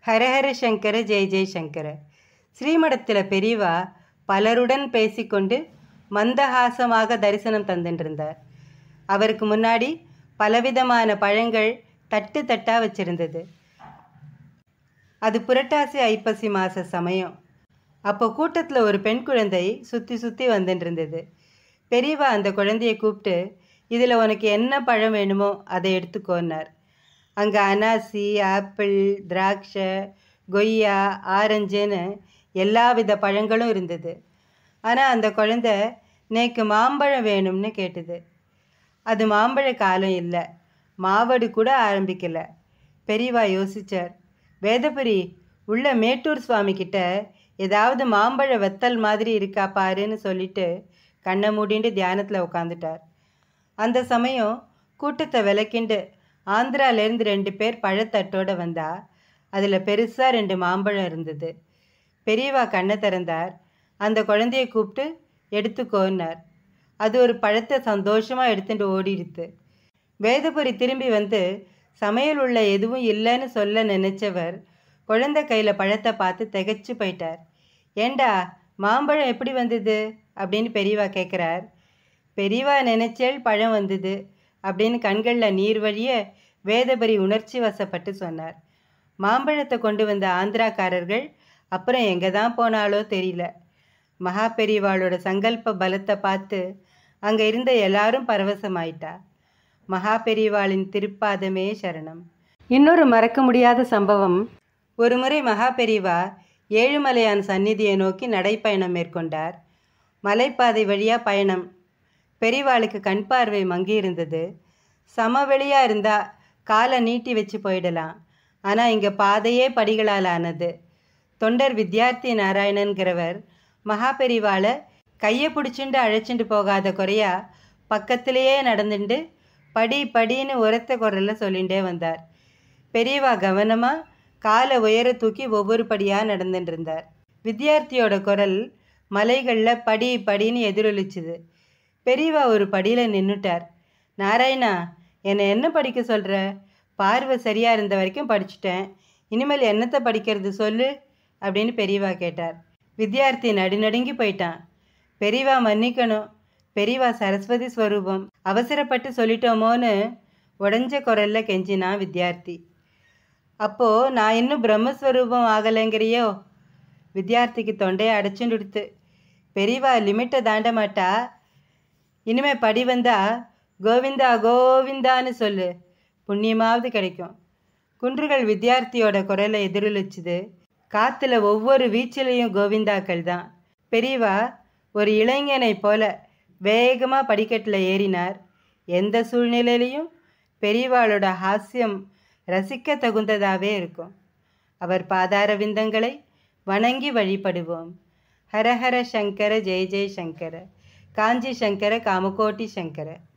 ஹரஹர சங்கர ஜெய ஜெயசங்கர. ஸ்ரீமடத்தில் பெரியவா பலருடன் பேசிக்கொண்டு மந்தஹாசமாக தரிசனம் தந்துட்டிருந்தார். அவருக்கு முன்னாடி பலவிதமான பழங்கள் தட்டு தட்டாக வச்சிருந்தது. அது புரட்டாசி ஐப்பசி மாத சமயம். அப்போ கூட்டத்தில் ஒரு பெண் குழந்தை சுற்றி சுற்றி வந்துட்டு இருந்தது. பெரியவா அந்த குழந்தையை கூப்பிட்டு, இதில் உனக்கு என்ன பழம் வேணுமோ அதை எடுத்துக்கோன்னார். அங்கே அனாசி, ஆப்பிள், திராட்சை, கொய்யா, ஆரஞ்சுன்னு எல்லா வித பழங்களும் இருந்தது. ஆனால் அந்த குழந்தை நேக்கு மாம்பழம் வேணும்னு கேட்டுது. அது மாம்பழ காலம் இல்லை, மாவடு கூட ஆரம்பிக்கலை. பெரியவா யோசித்தார். வேதபுரி உள்ள மேட்டூர் சுவாமி கிட்ட ஏதாவது மாம்பழ வெத்தல் மாதிரி இருக்கா பாருன்னு சொல்லிட்டு கண்ணை மூடிண்டு தியானத்தில் உட்காந்துட்டார். அந்த சமயம் கூட்டத்தை விளக்கிண்டு ஆந்திராலேருந்து 2 பேர் பழத்தட்டோடு வந்தா. அதில் பெருசாக 2 மாம்பழம் இருந்தது. பெரியவா கண்ணை திறந்தார். அந்த குழந்தைய கூப்பிட்டு எடுத்துக்கோன்னார். அது ஒரு பழத்தை சந்தோஷமாக எடுத்துட்டு ஓடிடுது. வேதபுரி திரும்பி வந்து சமையல் உள்ள எதுவும் இல்லைன்னு சொல்ல நினைச்சவர் குழந்தை கையில் பழத்தை பார்த்து திகைச்சு போயிட்டார். ஏண்டா மாம்பழம் எப்படி வந்தது அப்படின்னு பெரியவா கேட்குறார். பெரியவா நினைச்சேள் பழம் வந்தது அப்படின்னு கண்களில் நீர் வழிய வேதபுரி உணர்ச்சி வசப்பட்டு சொன்னார். மாம்பழத்தை கொண்டு வந்த ஆந்திராக்காரர்கள் அப்புறம் எங்கே தான் போனாலோ தெரியல. மகா பெரியவாளோட சங்கல்ப பலத்தை பார்த்து அங்கே இருந்த எல்லாரும் பரவசமாயிட்டா. மகா பெரியவாளின் திருப்பாதமே சரணம். இன்னொரு மறக்க முடியாத சம்பவம். ஒரு முறை மகா பெரியவா ஏழுமலையான் சந்நிதியை நோக்கி நடைப்பயணம் மேற்கொண்டார். மலைப்பாதை வழியாக பயணம். பெரியவாளுக்கு கண் பார்வை மங்கி இருந்தது. சமவெளியாக இருந்தால் காலை நீட்டி வச்சு போயிடலாம். ஆனால் இங்கே பாதையே படிகளால் ஆனது. தொண்டர் வித்யார்த்தி நாராயணன்கிறவர் மகா பெரியவாளை கையை பிடிச்சிண்டு அழைச்சிட்டு போகாத குறையா பக்கத்திலேயே நடந்துட்டு படி படின்னு உரத்த குரலில் சொல்லிகிட்டே வந்தார். பெரியவா கவனமாக காலை உயர தூக்கி ஒவ்வொரு படியாக நடந்துட்டு இருந்தார். வித்யார்த்தியோட குரல் மலைகளில் படி படின்னு எதிரொலிச்சுது. பெரியவா ஒரு படியில் நின்றுட்டார். நாராயணா, என்னை என்ன படிக்க சொல்கிற? பார்வை சரியாக இருந்த வரைக்கும் படிச்சுட்டேன், இனிமேல் என்னத்தை படிக்கிறது சொல்லு அப்படின்னு பெரியவா கேட்டார். வித்யார்த்தி நடுநடுங்கி போயிட்டான். பெரியவா மன்னிக்கணும், பெரியவா சரஸ்வதி ஸ்வரூபம், அவசரப்பட்டு சொல்லிட்டோமோன்னு உடஞ்ச குரலில் கெஞ்சினான் வித்யார்த்தி. அப்போது நான் இன்னும் பிரம்மஸ்வரூபம் ஆகலைங்கிறியோ? வித்யார்த்திக்கு தொண்டையை அடைச்சுடுத்து. பெரியவா லிமிட்டை தாண்ட மாட்டா. இனிமே படி வந்தால் கோவிந்தா கோவிந்தான்னு சொல்லு, புண்ணியமாவது கிடைக்கும். குன்றுகள் வித்யார்த்தியோட குரலை எதிரொலிச்சுது. காற்றுல ஒவ்வொரு வீச்சிலையும் கோவிந்தாக்கள் தான். பெரியவா ஒரு இளைஞனை போல வேகமாக படிக்கட்டில் ஏறினார். எந்த சூழ்நிலையிலையும் பெரியவாளோட ஹாஸ்யம் ரசிக்க தகுந்ததாகவே இருக்கும். அவர் பாதார விந்தங்களை வணங்கி வழிபடுவோம். ஹரஹர சங்கர ஜெய ஜெய சங்கர. காஞ்சி சங்கர காமகோட்டி சங்கர.